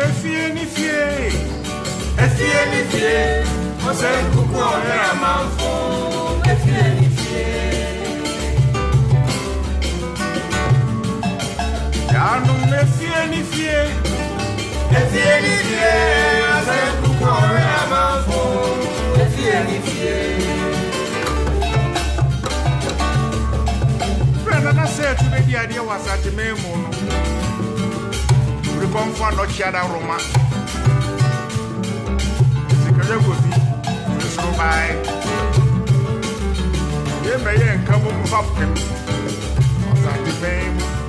Efie, você cuco era manfo. Efie. Já não efie, você cuco era manfo. Efie. Brenda na certo de dia was at memo. Ribon for no chada Roma. This go by. You may come up with